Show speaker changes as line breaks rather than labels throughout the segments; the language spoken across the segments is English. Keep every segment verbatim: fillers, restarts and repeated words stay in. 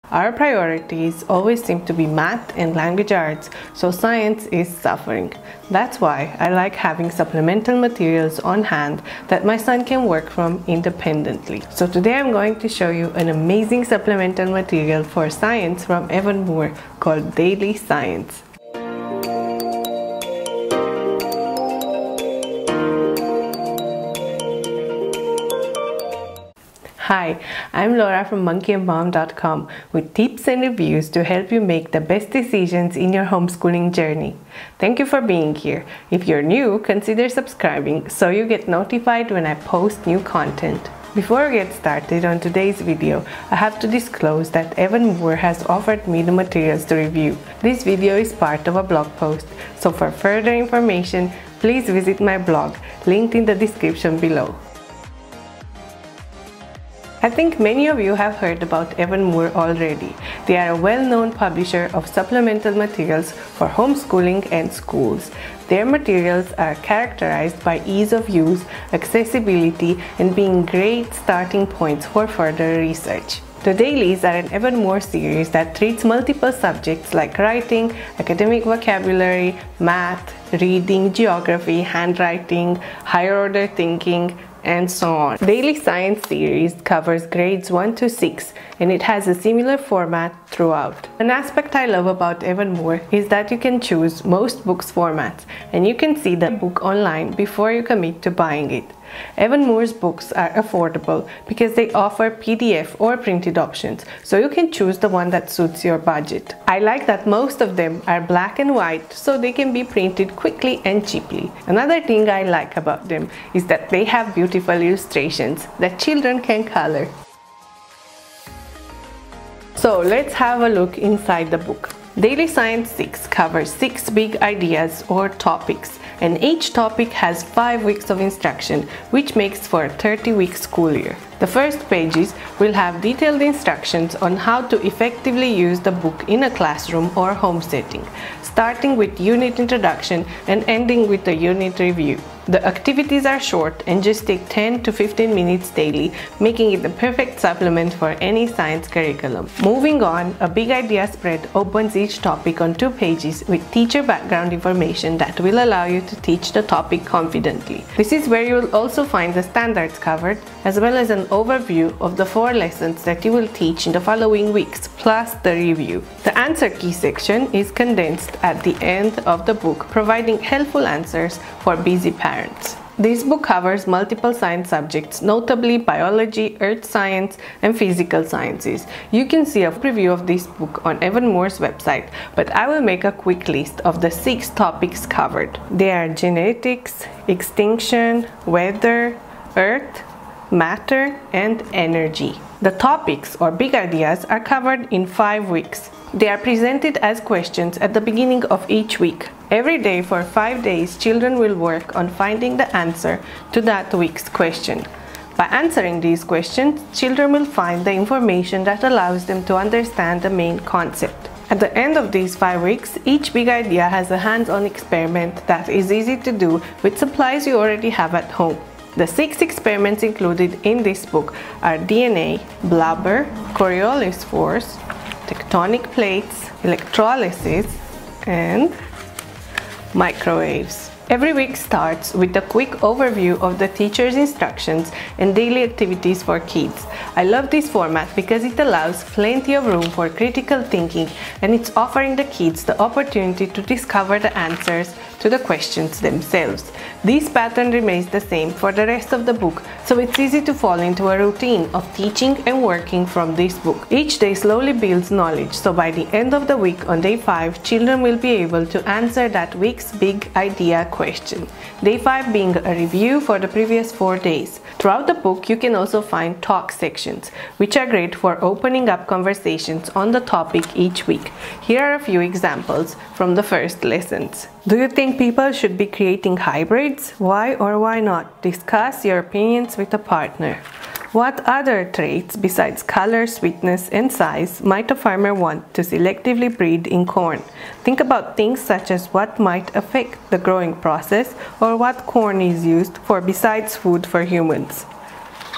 Our priorities always seem to be math and language arts, so science is suffering. That's why I like having supplemental materials on hand that my son can work from independently. So today I'm going to show you an amazing supplemental material for science from Evan Moor called Daily Science. Hi, I'm Laura from monkey and mom dot com with tips and reviews to help you make the best decisions in your homeschooling journey. Thank you for being here. If you're new, consider subscribing so you get notified when I post new content. Before we get started on today's video, I have to disclose that Evan Moor has offered me the materials to review. This video is part of a blog post, so for further information, please visit my blog, linked in the description below. I think many of you have heard about Evan Moor already. They are a well-known publisher of supplemental materials for homeschooling and schools. Their materials are characterized by ease of use, accessibility, and being great starting points for further research. The dailies are an Evan Moor series that treats multiple subjects like writing, academic vocabulary, math, reading, geography, handwriting, higher order thinking, and so on. Daily Science series covers grades one to six and it has a similar format throughout. An aspect I love about Evan Moor is that you can choose most books formats and you can see the book online before you commit to buying it. Evan Moor's books are affordable because they offer P D F or printed options, so you can choose the one that suits your budget. I like that most of them are black and white, so they can be printed quickly and cheaply. Another thing I like about them is that they have beautiful illustrations that children can color. So let's have a look inside the book. Daily Science six covers six big ideas or topics, and each topic has five weeks of instruction, which makes for a thirty week school year. The first pages will have detailed instructions on how to effectively use the book in a classroom or home setting, starting with unit introduction and ending with a unit review. The activities are short and just take ten to fifteen minutes daily, making it the perfect supplement for any science curriculum. Moving on, a big idea spread opens each topic on two pages with teacher background information that will allow you to teach the topic confidently. This is where you will also find the standards covered, as well as an overview of the four lessons that you will teach in the following weeks, plus the review. The answer key section is condensed at the end of the book, providing helpful answers for busy parents. This book covers multiple science subjects, notably biology, earth science, and physical sciences. You can see a preview of this book on Evan Moor's website, but I will make a quick list of the six topics covered. They are genetics, extinction, weather, earth, matter, and energy. The topics or big ideas are covered in five weeks. They are presented as questions at the beginning of each week. Every day for five days, children will work on finding the answer to that week's question. By answering these questions, children will find the information that allows them to understand the main concept. At the end of these five weeks, each big idea has a hands-on experiment that is easy to do with supplies you already have at home. The six experiments included in this book are D N A, blubber, Coriolis force, tectonic plates, electrolysis, and microwaves. Every week starts with a quick overview of the teacher's instructions and daily activities for kids. I love this format because it allows plenty of room for critical thinking, and it's offering the kids the opportunity to discover the answers to the questions themselves. This pattern remains the same for the rest of the book, so it's easy to fall into a routine of teaching and working from this book. Each day slowly builds knowledge, so by the end of the week on day five, children will be able to answer that week's big idea question. Day five being a review for the previous four days. Throughout the book, you can also find talk sections, which are great for opening up conversations on the topic each week. Here are a few examples from the first lessons. Do you think people should be creating hybrids? Why or why not? Discuss your opinions with a partner. What other traits besides color, sweetness, and size might a farmer want to selectively breed in corn? Think about things such as what might affect the growing process or what corn is used for besides food for humans.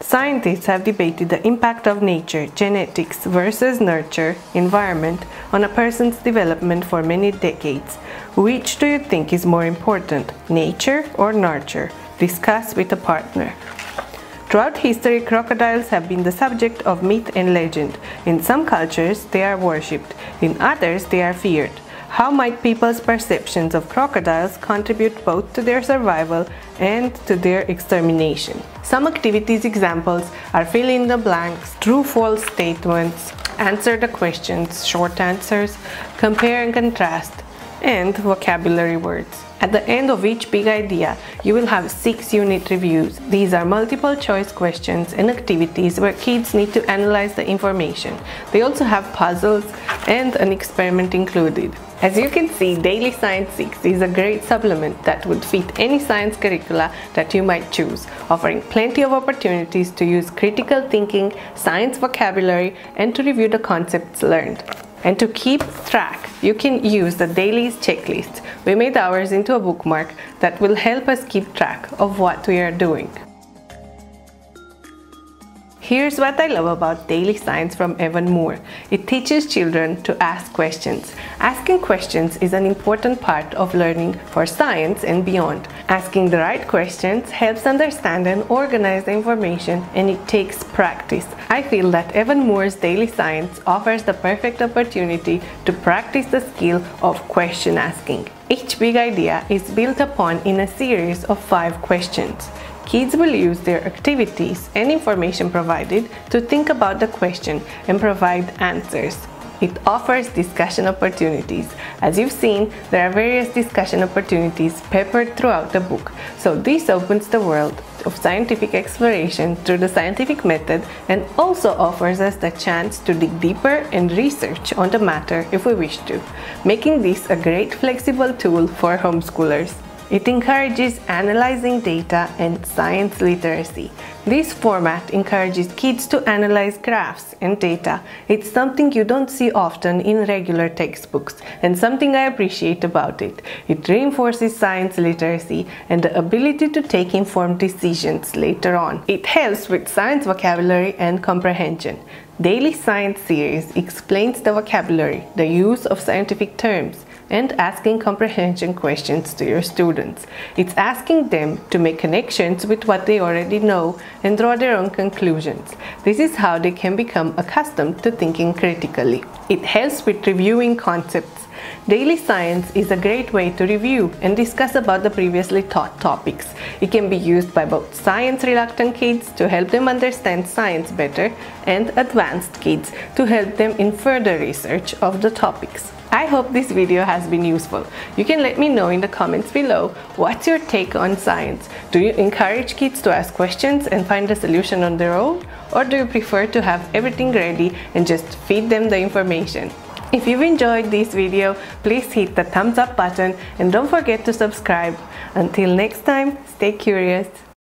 Scientists have debated the impact of nature, genetics versus nurture, environment, on a person's development for many decades. Which do you think is more important, nature or nurture? Discuss with a partner. Throughout history, crocodiles have been the subject of myth and legend. In some cultures, they are worshipped. In others, they are feared. How might people's perceptions of crocodiles contribute both to their survival and to their extermination? Some activities examples are fill in the blanks, true-false statements, answer the questions, short answers, compare and contrast, and vocabulary words. At the end of each big idea, you will have six unit reviews. These are multiple choice questions and activities where kids need to analyze the information. They also have puzzles and an experiment included. As you can see, Daily Science six is a great supplement that would fit any science curricula that you might choose, offering plenty of opportunities to use critical thinking, science vocabulary, and to review the concepts learned. And to keep track, you can use the Daily's checklist. We made ours into a bookmark that will help us keep track of what we are doing. Here's what I love about Daily Science from Evan Moor. It teaches children to ask questions. Asking questions is an important part of learning for science and beyond. Asking the right questions helps understand and organize the information, and it takes practice. I feel that Evan Moor's Daily Science offers the perfect opportunity to practice the skill of question asking. Each big idea is built upon in a series of five questions. Kids will use their activities and information provided to think about the question and provide answers. It offers discussion opportunities. As you've seen, there are various discussion opportunities peppered throughout the book. So this opens the world of scientific exploration through the scientific method and also offers us the chance to dig deeper and research on the matter if we wish to, making this a great flexible tool for homeschoolers. It encourages analyzing data and science literacy. This format encourages kids to analyze graphs and data. It's something you don't see often in regular textbooks, and something I appreciate about it. It reinforces science literacy and the ability to take informed decisions later on. It helps with science vocabulary and comprehension. Daily Science series explains the vocabulary, the use of scientific terms, and asking comprehension questions to your students. It's asking them to make connections with what they already know and draw their own conclusions. This is how they can become accustomed to thinking critically. It helps with reviewing concepts. Daily Science is a great way to review and discuss about the previously taught topics. It can be used by both science-reluctant kids to help them understand science better and advanced kids to help them in further research of the topics. I hope this video has been useful. You can let me know in the comments below what's your take on science. Do you encourage kids to ask questions and find a solution on their own? Or do you prefer to have everything ready and just feed them the information? If you've enjoyed this video, please hit the thumbs up button and don't forget to subscribe. Until next time, stay curious.